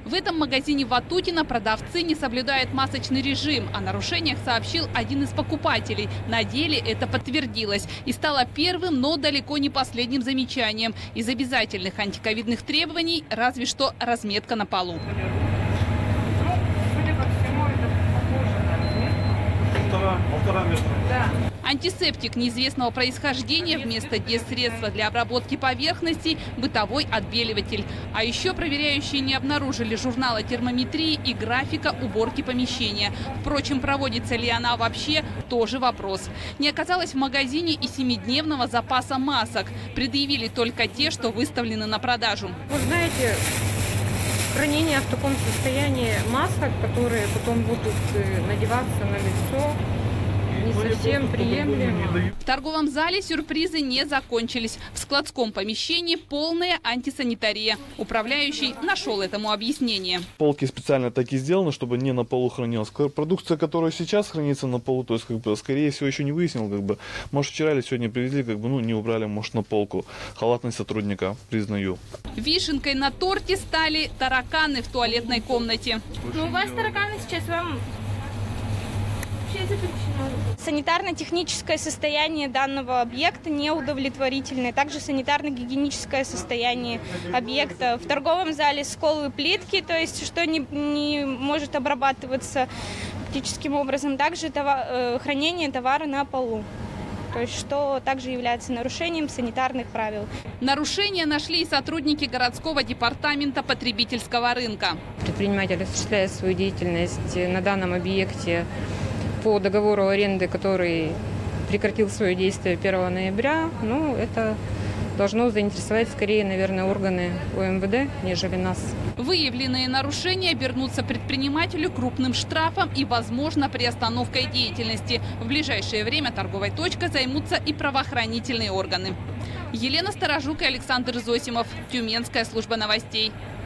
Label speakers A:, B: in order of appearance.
A: В этом магазине Ватутина продавцы не соблюдают масочный режим. О нарушениях сообщил один из покупателей. На деле это подтвердилось и стало первым, но далеко не последним замечанием. Из обязательных антиковидных требований разве что разметка на полу.
B: Полтора метра.
A: Да. Антисептик неизвестного происхождения вместо средства для обработки поверхностей – бытовой отбеливатель. А еще проверяющие не обнаружили журнала термометрии и графика уборки помещения. Впрочем, проводится ли она вообще – тоже вопрос. Не оказалось в магазине и 7-дневного запаса масок. Предъявили только те, что выставлены на продажу.
C: Вы знаете, хранение в таком состоянии масок, которые потом будут надеваться на лицо, не совсем приемлемо.
A: В торговом зале сюрпризы не закончились. В складском помещении полная антисанитария. Управляющий нашел этому объяснение.
B: Полки специально так и сделаны, чтобы не на полу хранилась. Продукция, которая сейчас хранится на полу, то есть, скорее всего, еще не выяснил, может, вчера или сегодня привезли, не убрали, может, на полку. Халатность сотрудника, признаю.
A: Вишенкой на торте стали тараканы в туалетной комнате.
D: Ну, у вас тараканы сейчас вам вообще запрещено. Санитарно-техническое состояние данного объекта неудовлетворительное. Также санитарно-гигиеническое состояние объекта. В торговом зале сколы плитки, то есть что не может обрабатываться оптическим образом. Также хранение товара на полу. То есть, что также является нарушением санитарных правил.
A: Нарушения нашли и сотрудники городского департамента потребительского рынка.
C: Предприниматель осуществляет свою деятельность на данном объекте по договору аренды, который прекратил свое действие 1 ноября. Это должно заинтересовать скорее, наверное, органы УМВД, нежели нас.
A: Выявленные нарушения обернутся предпринимателю крупным штрафом и, возможно, приостановкой деятельности. В ближайшее время торговой точкой займутся и правоохранительные органы. Елена Сторожук и Александр Зосимов. Тюменская служба новостей.